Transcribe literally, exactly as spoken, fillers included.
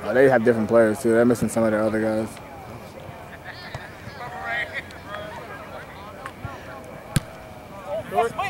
Oh, they have different players too. They're missing some of their other guys. Short.